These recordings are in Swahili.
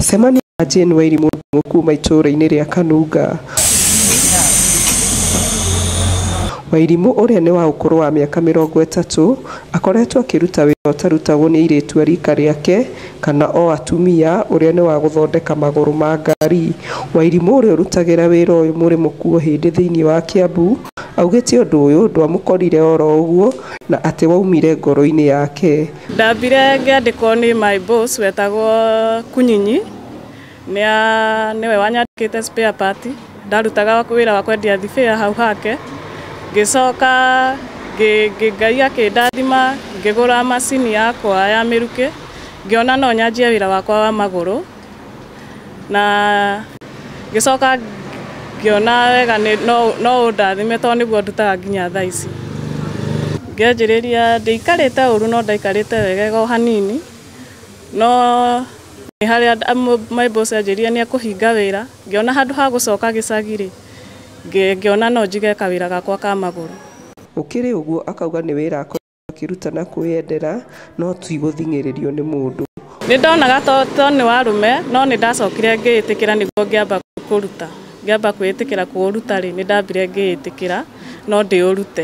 Semani Jane Wairimu kuma itũũra-inĩ rĩa Kanunga. Wairimu ũrĩa nĩ wa ũkũrũ wa mĩaka 30 akoretwo akĩruta wĩra ũtarutagwo nĩ airĩtu a rika rĩake kana o atumia ũrĩa nĩ wa gũthondeka magũrũ ma ngari. Wairimu ũrĩa ũrutagĩra wĩra ũyũ mũrĩ mũkuo hĩndĩ thĩinĩ wa Kiambu augĩte ũndũ ũyũ ndwamũkorire oro ũguo na atĩ waumire ngoro-inĩ yake. Ndambire ngĩandĩkwo nĩ my boss wetagwo Kunyinyi, nĩwe wanyandĩkĩte spare part, ndarutaga wĩra wa kwendia thibĩya hau hake. Ngĩcoka Ngai akĩndathima ngĩgũra macini yakwa ya mĩrukĩ, ngĩona no nyanjie wĩra wakwa wa magũrũ, na ngĩcoka ngĩona wega no ũndathime tondũ nĩguo ndutaga nginya thaa ici. Ngĩanjĩrĩria ndĩikarĩte ũru no ndaikarĩte wega o hanini, no nĩ harĩa my boss anjĩrire nĩ ekũhinga wĩra, ngĩona handũ ha gũcoka gĩcagi-rĩ, ngĩona no njige kawĩra gakwa ka magũrũ. Ũkĩrĩ ũguo akauga nĩ wĩra akĩruta na kwĩyendera no ti gũthing'ĩrĩrio nĩ mũndũ. Nĩ ndonaga to nĩ warume no nĩ ndacokire ngĩĩtĩkĩra nĩguo ngĩamba kũruta. Ngĩamba kwĩĩtĩkĩra kũũruta-rĩ nĩ ndambire ngĩĩtĩkĩra no ndĩũrute.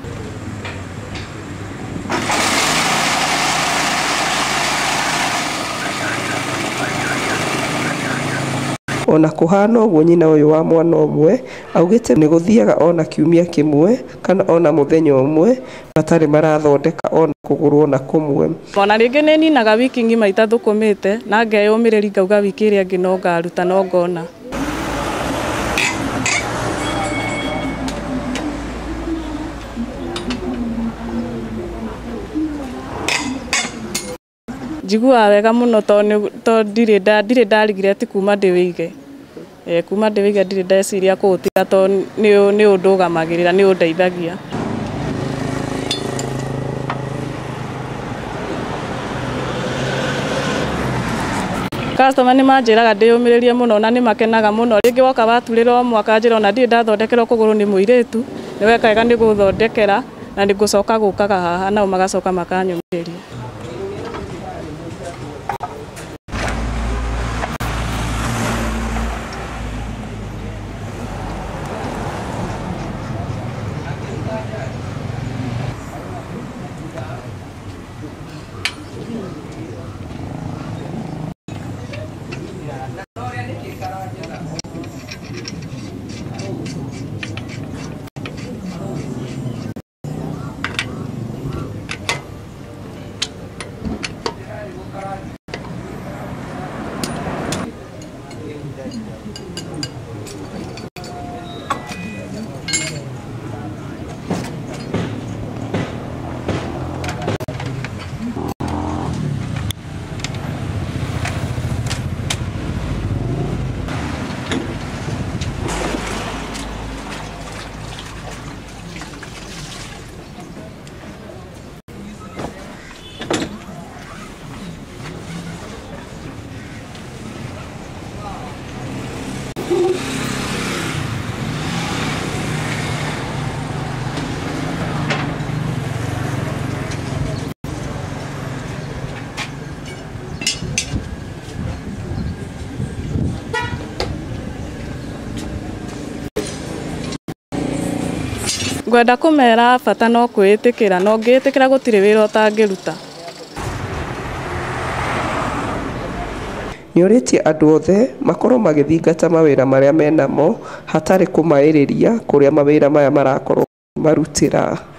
Ona kũhana ũguo nyina ũyũ wa mwana ũmwe augĩte nĩ gũthiaga ona kiumia kĩmwe kana ona mũthenya ũmwe matarĩ marathondeka ona kũgũrũ ona kũmwe. Ona rĩngĩ nĩ ninaga wiki ng'ima itathũkũmĩte na ngeyũmĩrĩria ngauga wiki ĩrĩa ĩngĩ no ngaruta no ngona. Njiguaga wega mũno tondũ ndirĩ ndarigire ati kuma ndĩwĩige. Kuma ndĩwĩige ndirĩ ndeciria kũũtiga tondũ nĩ ũndũgamagĩrĩra, nĩ ũndeithagia. Customer nĩ manjĩraga ndĩyũmĩrĩrie mũno na nĩ makenaga mũno. Rĩngĩ woka waturĩrwo mwaka njĩra ona ndirĩ ndathondekerwo kũgũrũ nĩ mũirĩtu, nĩ weka wega nĩ gũthondekera na nĩ ngũcoka gũkaga haha nao magacoka makanyũmĩrĩria. Ngwenda kũmera bata no kwĩĩtĩkĩra, no ngĩĩtĩkĩra gũtirĩ wĩra ũtangĩruta. Nĩorĩtie andũ othe makorwo magĩthingata mawĩra marĩa menamo hatarĩ kũmaĩrĩria kũrĩa mawĩra maya marakorwo marutĩra.